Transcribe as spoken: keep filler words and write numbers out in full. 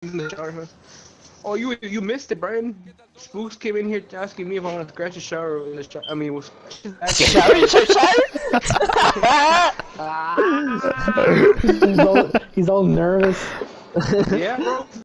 in the shower. Huh? Oh, you you missed it, Brian. Spooks came in here asking me if I want to scratch the shower in the shower. I mean, was Showershasharo? he's all he's all nervous. yeah, bro.